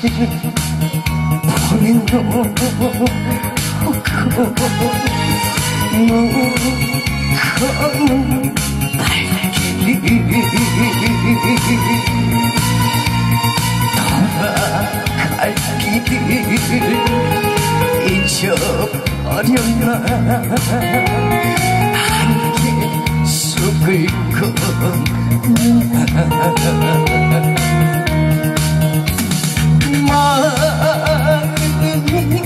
버린 너 돌아갈 길을 잊어버렸나 한개 쑥을 걷는다 마음이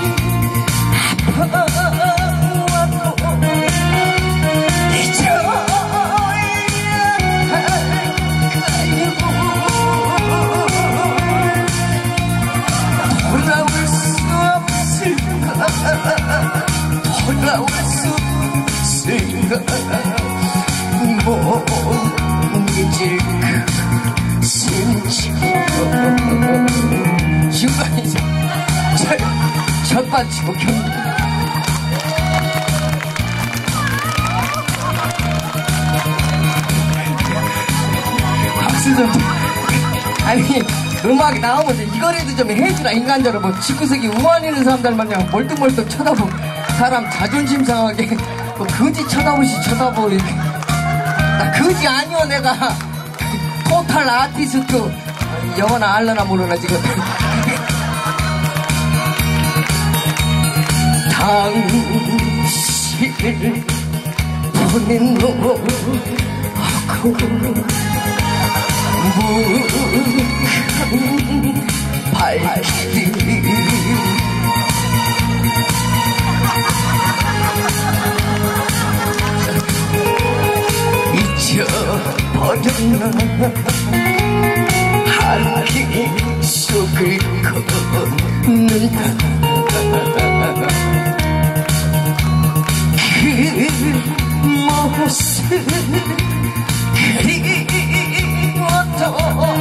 아파와도 잊어야 할까요 돌아올 수 없을까 돌아올 수 없을까 못 잊을 그 심정 지금까지 첫반치고 경기 박수 좀 아니 음악이 나오면서 이거라도 좀 해주라 인간적으로 뭐 집구석이 우한 있는 사람들만 그냥 멀뚱멀뚱 쳐다보고 사람 자존심 상하게 뭐 거지 쳐다보고 이렇게 나 거지 아니오 내가 토탈 아티스트 영어나 알려나 모르나 지금 당신을 보내놓고 무한 발길 잊어버렸나 한길 속을 걷는다 그 모습 그리워도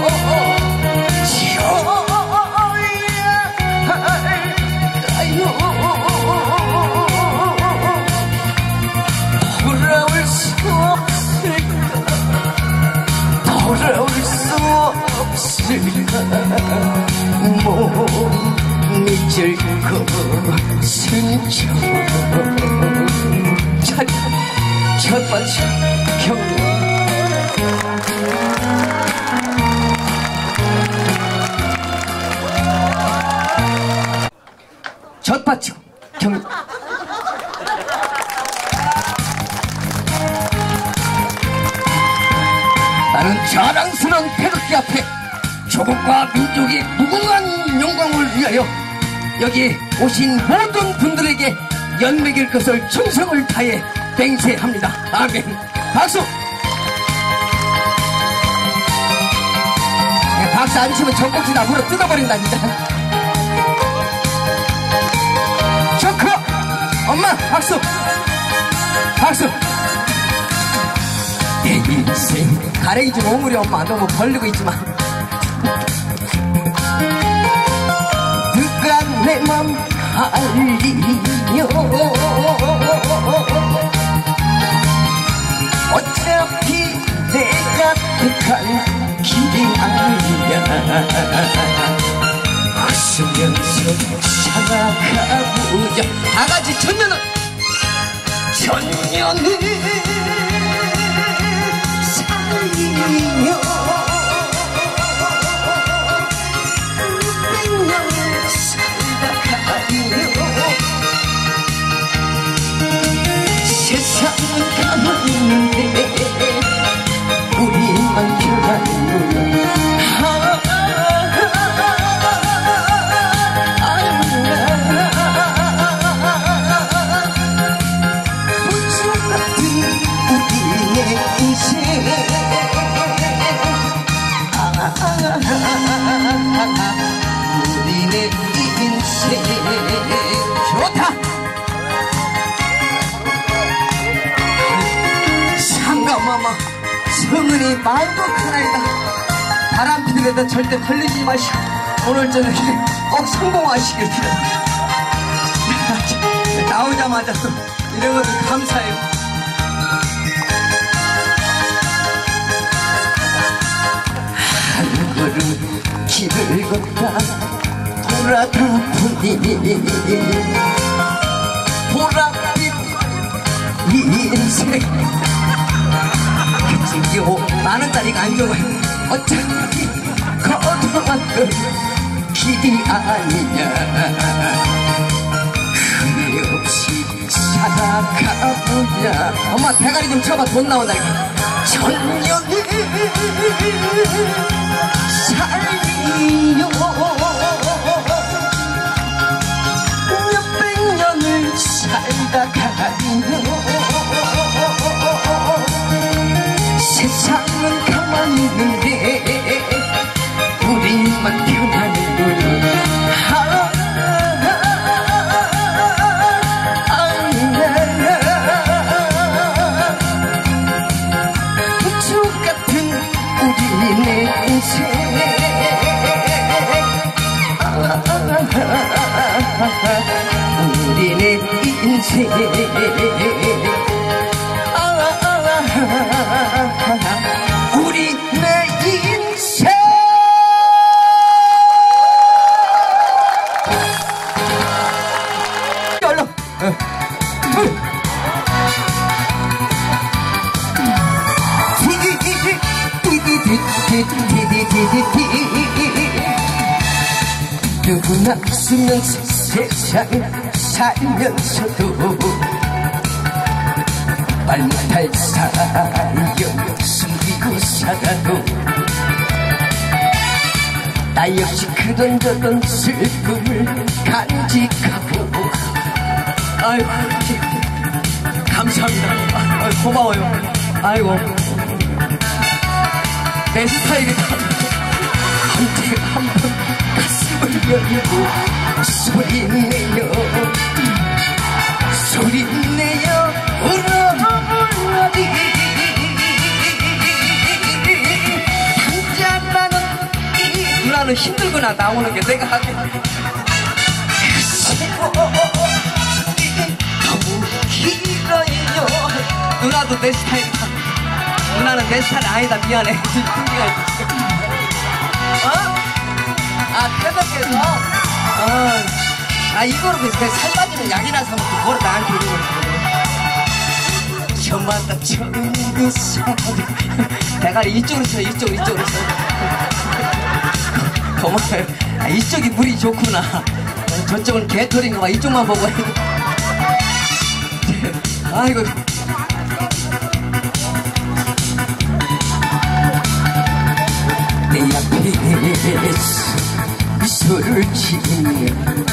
지워야 할까요 돌아올 수 없을까 돌아올 수 없을까 못 잊을 것은 첫 번째 경례 첫 번째 경례 나는 자랑스러운 태극기 앞에 조국과 민족의 무궁한 영광을 위하여 여기 오신 모든 분들에게 연맥일 것을 충성을 다해 맹세합니다. 아멘. 박수. 박수 안 치면 젖꼭지 다 물어 뜯어버린다 진짜. 초크. 엄마 박수. 박수. 내 인생 가래기 좀 오므려 엄마 너무 벌리고 있지만 누가 내 맘 알리며 어차피 내가 택할 길이 아니야 웃으면서 살아가보자 다같이 천년은 살리며 세상은 가만있는데 우리만 변하는 불꽃 같은 우리의 인생 우리의 인생 좋다. 상가마마 성은이 말도 크나이다. 바람 피더라도 절대 걸리지 마시고 오늘 저녁에 꼭 성공하시길 바랍니다. 나오자마자 또 이런 것도 감사해요. 한 걸음 길을 걷다 돌아다 보니 보랏빛 이 인생 그치요 만원짜리가 안 좋아요. 어차피 걸어왔던 길이 아니냐. 후회 없이 살아가보자. 엄마 대가리 좀 쳐봐. 돈 나온다. 천년을 살리요 몇백 년을 살다 가리요. 세상은 가만히 있는데 우리만 편하는 거야. 부축 같은 우리네 인생 우리네 인생 우리 내 인생. 얼른 누구나 쓰는 세상을 살면서도 말 못할 사연 숨기고 살아도 나 역시 그런저런 슬픔을 간직하고. 아이고 감사합니다. 아이고, 고마워요. 아이고 내 스타일이다. 언제 한번 가슴을 열고 소리내요 소리내요 울어버리. 당장나는 이 누나는 힘들구나 나오는 게 내가 하게. 너무 길어요. 누나도 내 스타일이다. 누나는 내 스타일 아니다. 미안해. 어? 아 태덕에서 이거로 그냥 살 빠지는 약이나 사먹고 그걸 나한테 이러고 저마다 처음 그 사람 대가리 이쪽으로 쳐. 이쪽으로 쳐. 고마워요. 이쪽이 물이 좋구나. 저쪽은 개털인가 봐. 이쪽만 보고 해. 아이고 내 앞에서 미소를 지으며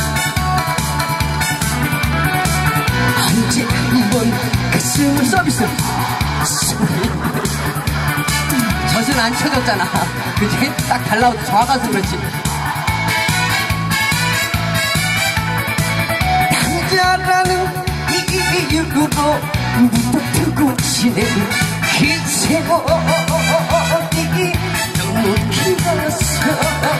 언제 한번 가슴을 서비스. 젖은 안 쳐졌잖아. 그치? 딱 달라고 좋아가서 그렇지. 남자라는 이유로 묻어두고 지낸 그 세월이 너무 길었어.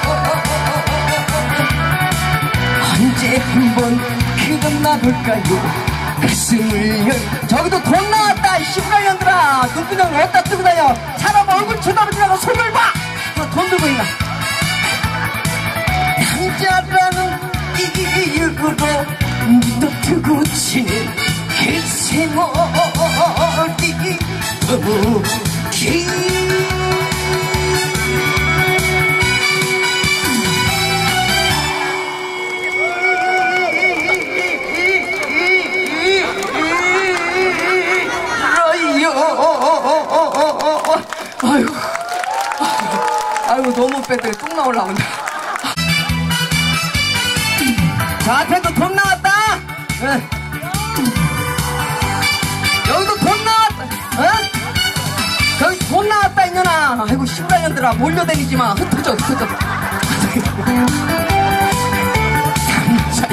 언제 한번 그러나볼까요. 가슴을 열. 저기도 돈 나왔다. 이 18년들아 눈구녕 어디다 뜨고 다녀. 사람 얼굴 쳐다보지라고 손을 봐. 돈 들고 있나. 남자라는 이유로 묻어두고 지낸 그 세월이 너무 아이고 너무 빼더니 똥 나올라온다. 저한테도 돈 나왔다. 응. 여기도 돈 나왔다. 어? 저기 돈 나왔다 이년아. 아이고 18년들아 몰려다니지마. 흩어져. 감사히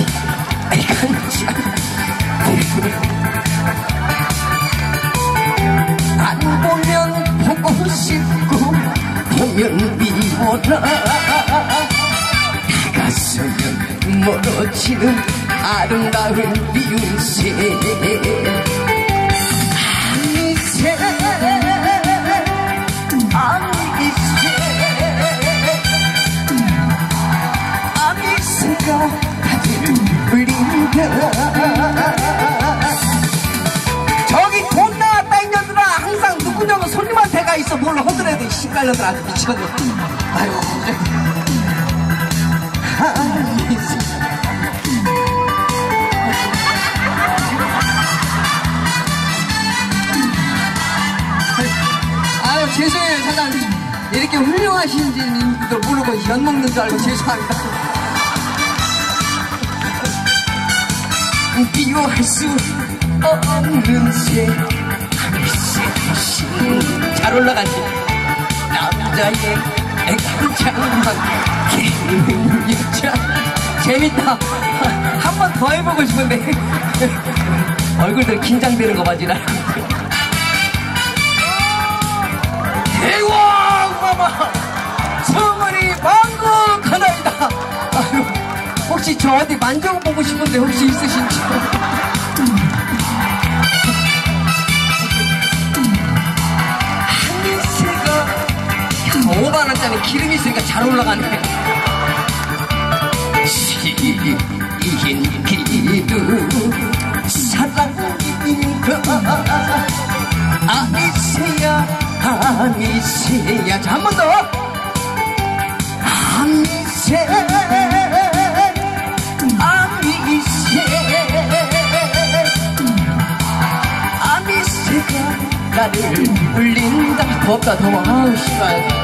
안 보면 보고 싶고 보면 미워라. 다가서면 멀어지는 아름다운 미운새. 그걸로 허드레도 신갈려들 아주 미쳤네. 아이고, 아유, 죄송해요. 잠깐, 이렇게 훌륭하신지도 모르고 연 먹는 줄 알고 죄송합니다. 비교할 수 없는 새 잘 올라간지 남자의 애간장만 재밌다. 한 번 더 해보고 싶은데 얼굴들 긴장되는 거 봐지 나. 대왕마마 성은이 만국하나이다. 혹시 저 어디 만져보고 싶은데 혹시 있으신지. 한새가 5만원짜리 기름이 있으니까 잘 올라가네. 시인 기두 사랑인가 아미새야 아미새야. 자, 한 번 더. 아미새 아미새가 나를 울린다. 덥다 더워. 아우 씨발.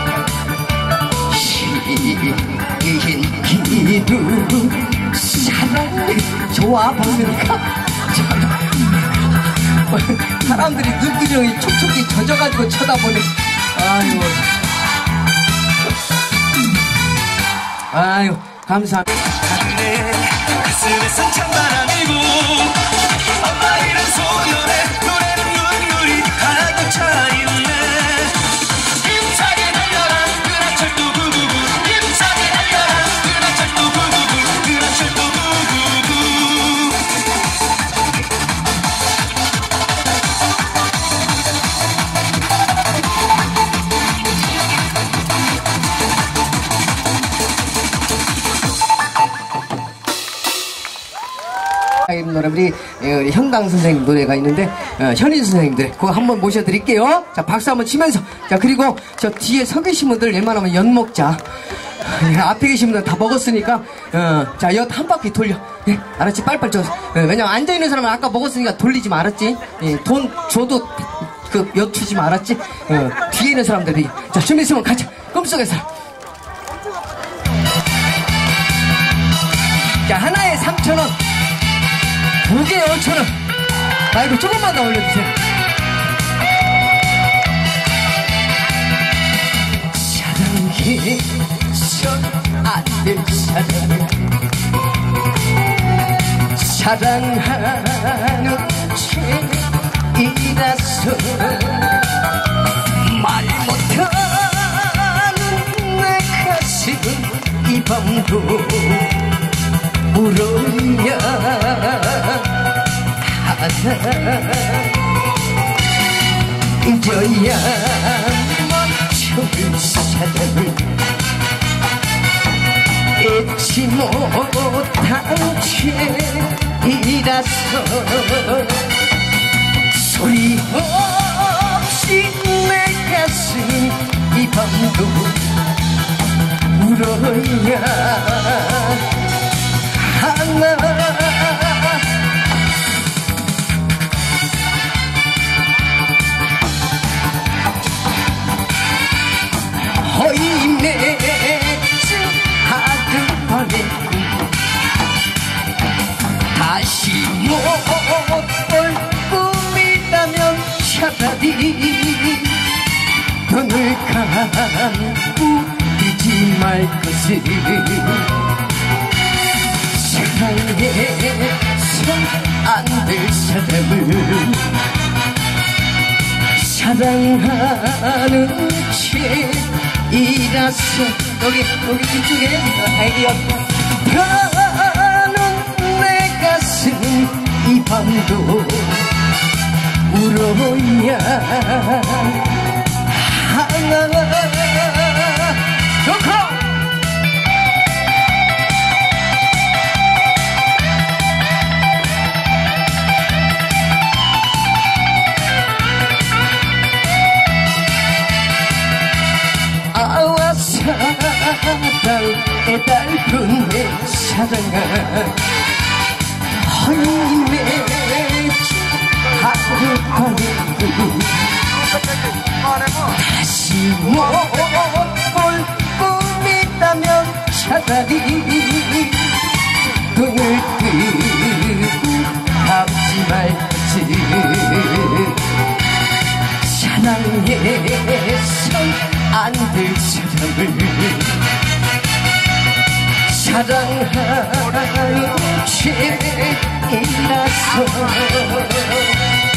시인 기두 사랑이 좋아 보니까 사람들이 눈구녕이 촉촉이 젖어가지고 쳐다보네. 아유 감사합니다. 가슴에 상창바람이고 엄마 이란 소년의 노래는 눈물이 가득 차있네. 힘차게 달려라 은하철도 999 힘차게 달려라 은하철도 999 은하철도 999. 노래 우리 현당 선생님 노래가 있는데 현인 선생님들 그거 한번 모셔드릴게요. 자, 박수 한번 치면서. 자, 그리고 저 뒤에 서 계신 분들 웬만하면 연 먹자. 앞에 계신 분들 다 먹었으니까 자, 엿 한 바퀴 돌려. 예, 알았지? 빨빨 줘. 왜냐면 앉아있는 사람은 아까 먹었으니까 돌리지 말았지. 돈 줘도 그 엿 주지 말았지. 뒤에 있는 사람들이. 자, 준비했으면 가자. 꿈속에서. 자, 하나에 3,000원, 2개에 5,000원. 아이고, 조금만 더 올려주세요. 사랑해서 안될 사랑, 사랑하는 죄이라서 말 못하는 내 가슴은 이 밤도 울어야 하나. 잊어야 멈춰을 사랑을 잊지 못한 죄이라서 소리 없이 내 가슴 이 밤도 울어야 하나. 허이매증 하듯하네. 다시 못 볼 꿈이라면 차라리 눈을 감고 뛰지 말 것을. 사랑해서 안 될 사람을 사랑하는 죄이라서 여기 이쪽에 아이디어 가는 내 가슴 이 밤도 울어야 하나. 좋고 사랑아 하나님의 하루하루 다시 못볼 꿈이라면 차라리 눈을 뜨고 감지 말지 사랑해선 안 될 사람을 사랑하는 죄이라서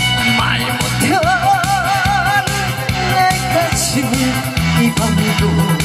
말 못한 내 가슴 이 밤도